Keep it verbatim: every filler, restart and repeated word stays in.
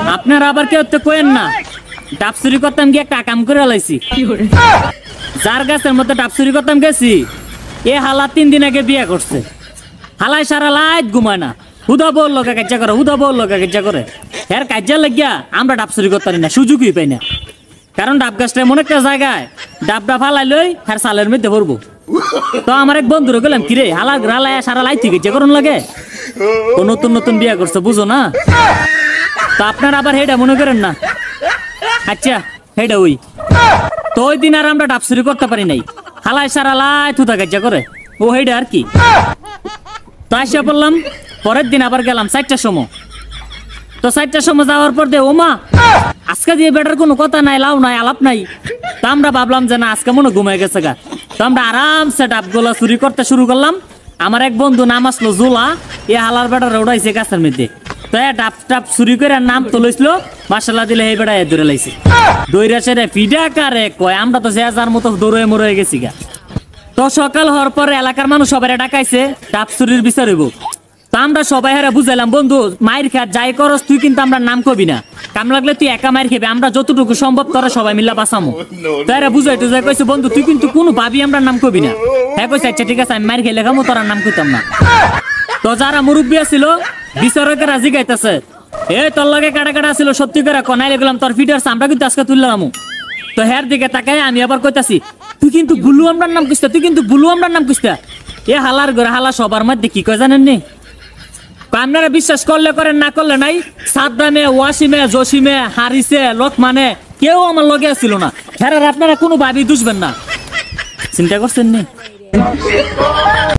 আপনারা আবার কেউ তো কোয়েন না ডাব চুরি করতাম গিয়ে একটা কাম করে লাইছি যার গাছের মধ্যে ডাব চুরি করতাম গেছি এ হালা তিন দিন আগে বিয়ে করছে হালাই সারা লাইট ঘুমায় না হুদা বল লোকে কাজা করে হুদা বল লোকে কাজা করে এর কাজা লাগিয়া আমরা ডাব চুরি করতে পারি না সুযোগই পাই না কারণ ডাব গাছটা এমন একটা জায়গায় ডাবটা ফালাই লই আর সালের মধ্যে ভরবো তো আমার এক বন্ধুর গেলাম কিরে হালা হালাই সারা লাই থেকে যে করুন লাগে ও নতুন নতুন বিয়ে করছে বুঝো না তো আপনার আবার হেডা মনে করেন না আচ্ছা হেডা ওই তো ওই দিন আর আমরা ডাব চুরি করতে পারি নাই হালাই সারা লাই থুতা কাজা করে ও হেডা আর কি তো আসিয়া বললাম পরের দিন আবার গেলাম চারটার সময় তো চারটার সময় যাওয়ার পর দে ওমা আজকে দিয়ে বেটার কোনো কথা নাই লাভ নাই আলাপ নাই তো আমরা ভাবলাম যে না আজকে মনে ঘুমাই গেছে গা তো আমরা আরামসে ডাবগুলা চুরি করতে শুরু করলাম আমার এক বন্ধু নাম আসলো জোলা এ হালার বেটার উড়াইছে গাছের মধ্যে তো এ ডাব টাব চুরি করে নাম তো লইছিল মাসাল্লাহ দিলে এই বেড়া দৌড়ে লাইছে দৌড়া সেরে ফিডা কারে কয় আমরা তো যে যার মতো দৌড়ে মরে গেছি গা তো সকাল হওয়ার পরে এলাকার মানুষ সবাই ডাকাইছে ডাব চুরির বিচার হইব তো আমরা সবাই হারা বুঝাইলাম বন্ধু মায়ের খা যাই করস তুই কিন্তু আমরা নাম কবি না কাম লাগলে তুই একা মায়ের খেবে আমরা যতটুকু সম্ভব করে সবাই মিল্লা বাঁচামো তো এরা বুঝাই টুজাই কইছে বন্ধু তুই কিন্তু কোনো ভাবি আমরা নাম কবি না হ্যাঁ কইছে আচ্ছা ঠিক আছে আমি মায়ের খেলে খামো তোর নাম কইতাম না তো যারা মুরব্বী আছিল বিচারকেরা জিগাইতেছে এ তোর লগে কাটা কাটা ছিল সত্যি করে কনাই গেলাম তোর ফিটার আমরা কিন্তু আজকে তুললাম তো হের দিকে তাকাই আমি আবার কইতাছি তুই কিন্তু বুলু আমরার নাম কইস্তা তুই কিন্তু বুলু আমরার নাম কইস্তা এ হালার ঘরে হালা সবার মধ্যে কি কয় জানেন নি আপনারা বিশ্বাস করলে করেন না করলে নাই সাদ্দামে ওয়াসিমে জসিমে হারিসে লোকমানে কেউ আমার লগে ছিল না হ্যাঁ আপনারা কোনো ভাবি দুষবেন না চিন্তা করছেন নি